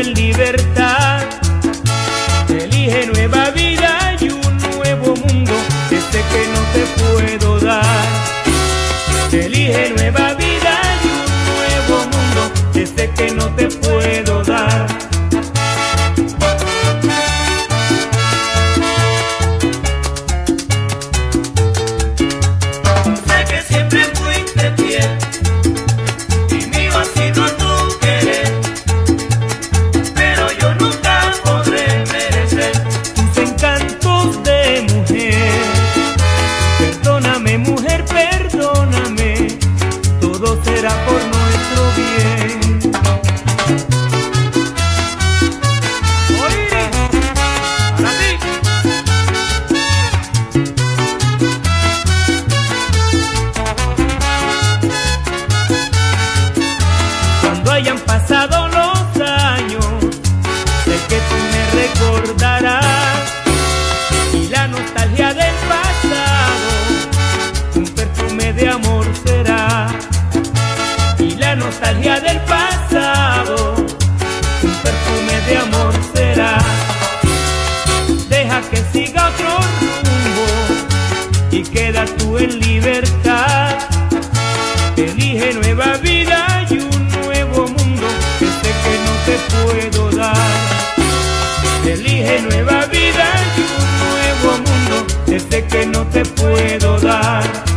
en libertad. Elige nueva vida y un nuevo mundo, ese que no te puedo dar. Elige nueva vida y un nuevo mundo, ese que no te puedo dar. Sé que siempre fuiste fiel y mío ha sido tu querer, pero yo nunca podré merecer Tus encantos de mujer. Perdóname, mujer, perdóname, todo será por nuestro bien. Oye, para ti. Cuando hayan pasado los años, sé que tú me recordarás, y la nostalgia del pasado un perfume de amor será. Y la nostalgia del pasado un perfume de amor será. Deja que siga otro rumbo y queda tú en libertad. Elige nueva vida y un nuevo mundo, ese que no te puedo dar. Elige nueva vida y un nuevo mundo, ese que no te puedo dar.